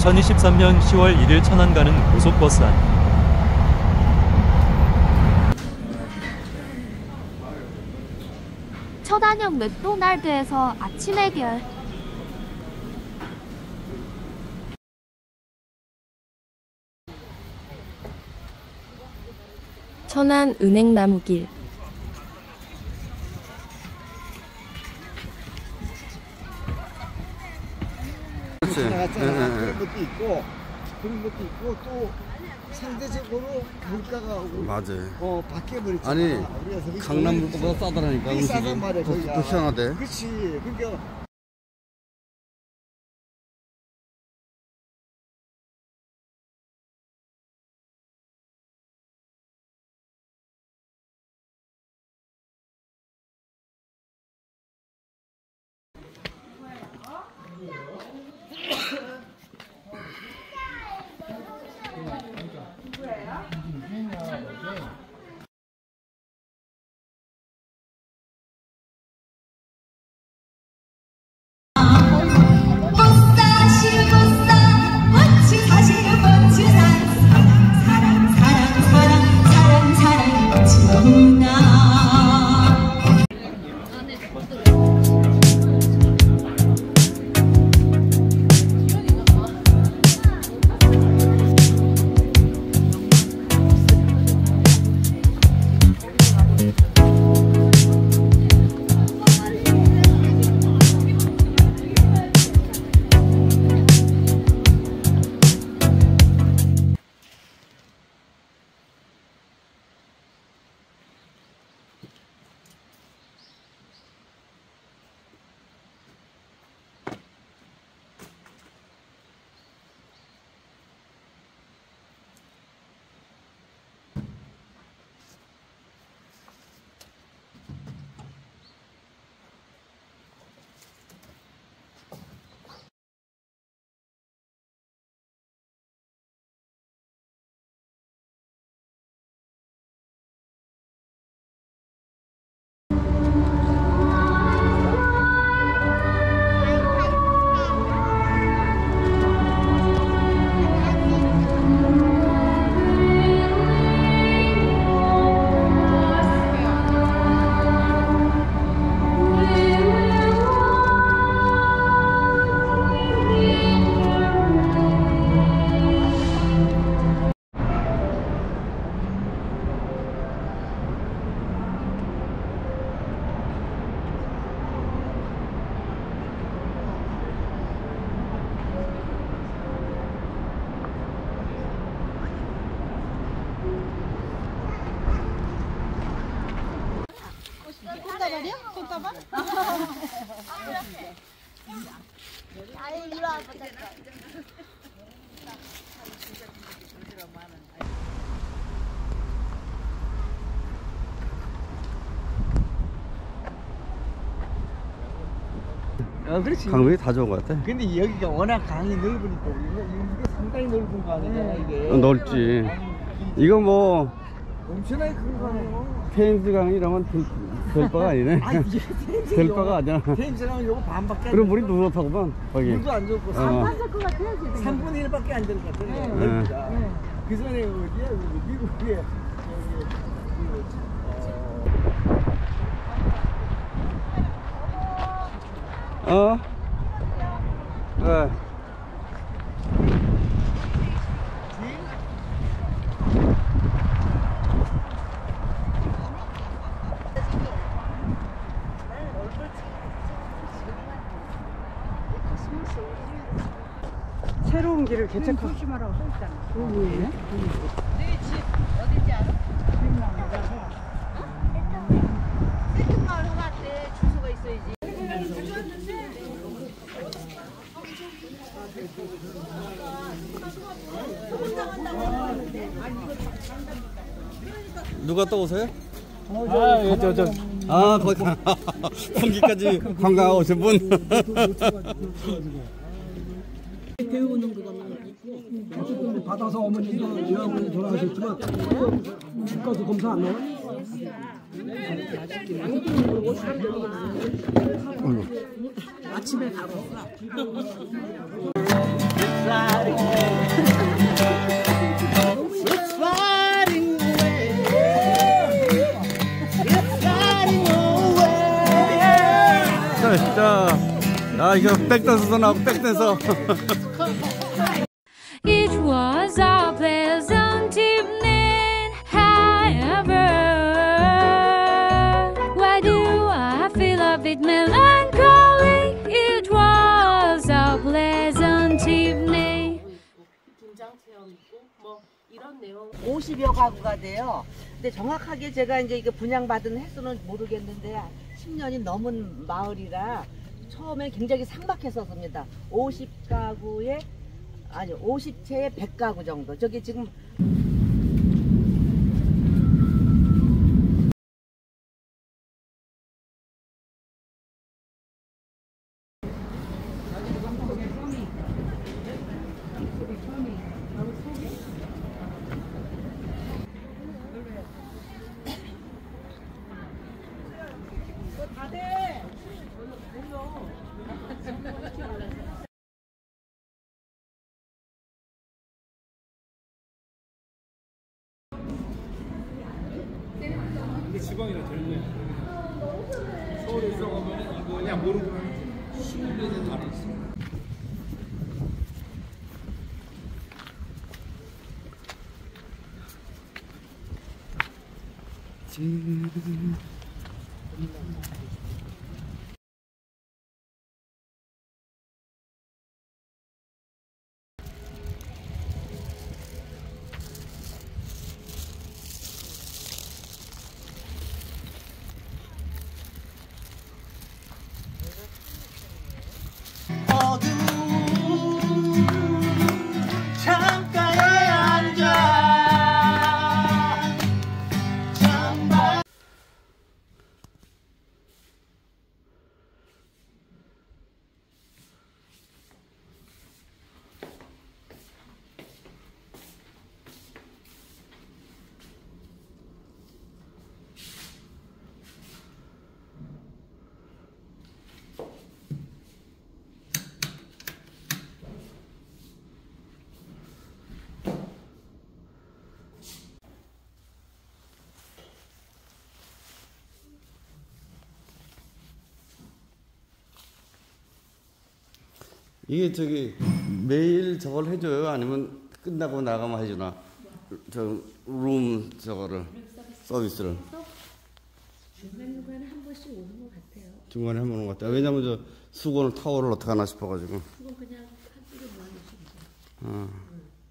2023년 10월 1일 천안 가는 고속버스 안. 천안역 맥도날드에서 아침 해결. 천안 은행나무길. 그런 것도 있고 또 상대적으로 물가가 맞아요. 바뀌어버렸잖아. 아니 강남 물가보다 싸다라니까. 싸단 말이야. 더 희한하대. 그렇지. 그러니까 손가봐? 아이 이리 와봐. 그렇지. 강릉이 다 좋은 것 같아. 근데 여기가 워낙 강이 넓으니까 이게 상당히 넓은 거 아니야 이게. 넓지. 이거 뭐 엄청나게 큰 거 아니에요. 테임스 강이라면 될 바가 아니네. 될 바가 아니야. 테임스 강은 요거 반밖에 안 그럼 물이 누렇다고만 거기. 물도 안 좋고 3분의 1밖에 안 될 것 같아. 그 전에 어디야? 미국에 네. 새로운 길을 개척하고 조심하라고 써있잖아. 뭐예요? 너희 집 어딘지 알아? 세팅마을 하나한테 주소가 있어야지. 누가 또 오세요? 거기 풍기까지 관광 오신 분. 배우는 그거만 지금 받아서 어머님도 요양원에 돌아가셨지만 주가수 검사 안 나와? 아침에 가고 자, 이거 백댄서도 나오고 백댄서. It was a pleasant evening, however. Why do I feel a bit melancholy? It was a pleasant evening. 50여 가구가 돼요. 근데 정확하게 제가 이제 이거 분양받은 횟수는 모르겠는데 10년이 넘은 마을이라 처음에 굉장히 삭막했었습니다. 50가구에 아니 50채에 100가구 정도. 저기 지금 지방이나 젊네. 서울에 있어 가면 이거 그냥 모르고 15년에 다 있어. 이게 저기 매일 저걸 해줘요? 아니면 끝나고 나가면 해주나? 저 룸 저거를 서비스를 중간중간에 한 번씩 오는 것 같아요. 중간에 한 번 오는 것 같아요. 왜냐면 저 수건을 타월을 어떻게 하나 싶어가지고. 수건 그냥 한쪽에 모아놓으시면 돼요.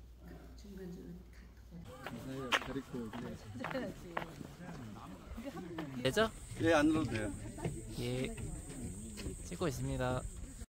되죠? 예, 안 눌러도 돼요. 예, 찍고 있습니다.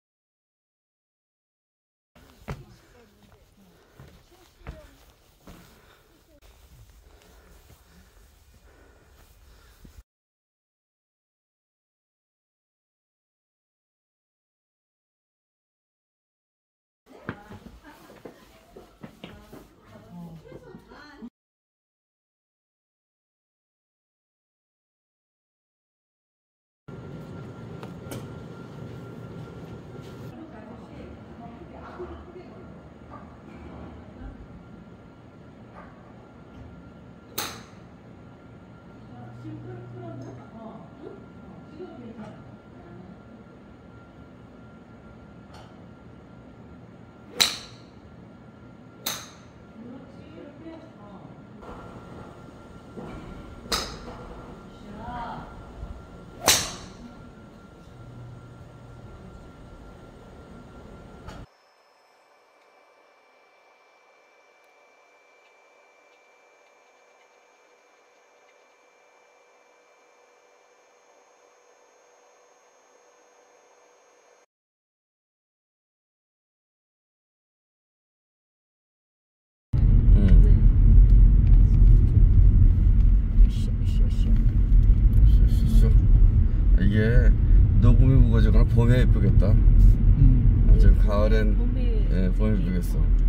이게 녹음이 무거워지거나 봄에 예쁘겠다. 지금 가을엔 봄에 예쁘겠어.